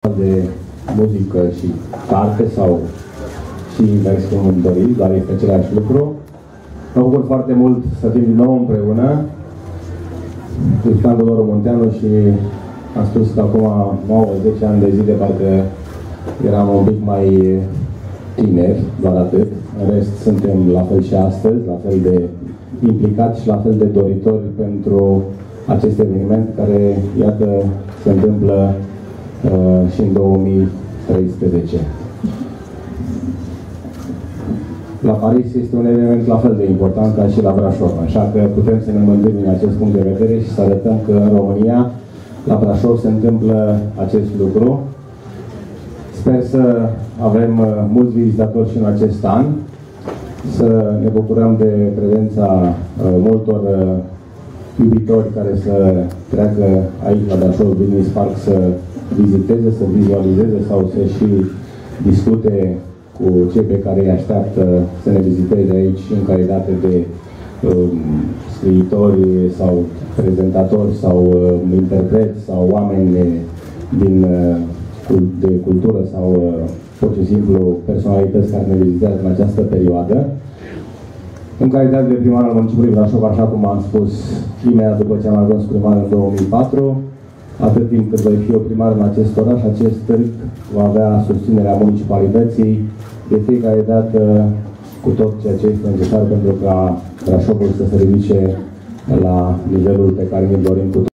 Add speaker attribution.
Speaker 1: de muzică și carte sau și invers cum îmi doriți, dar este același lucru. Mă bucur foarte mult să fim din nou împreună. Cristian Doru Munteanu și am spus că acum 9-10 ani de zile parcă eram un pic mai tineri, doar atât. În rest suntem la fel și astăzi, la fel de implicați și la fel de doritori pentru acest eveniment care, iată, se întâmplă și în 2013. La Paris este un eveniment la fel de important ca și la Brașov, așa că putem să ne mândrim din acest punct de vedere și să arătăm că în România, la Brașov, se întâmplă acest lucru. Sper să avem mulți vizitatori și în acest an, să ne bucurăm de prezența multor iubitori care să treacă aici la Brașov Business Park să viziteze, să vizualizeze sau să și discute cu cei pe care îi așteaptă să ne viziteze aici în calitate de scriitori sau prezentatori sau interpreți sau oameni de cultură sau pur și simplu personalități care ne vizitează în această perioadă. În calitate de primar al municipiului Brașov, așa cum am spus, imediat după ce am ajuns primar în 2004, atât timp cât voi fi eu primar în acest oraș, acest târg va avea susținerea municipalității de fiecare dată cu tot ceea ce este necesar pentru ca Brașovul să se ridice la nivelul pe care ne dorim cu toții.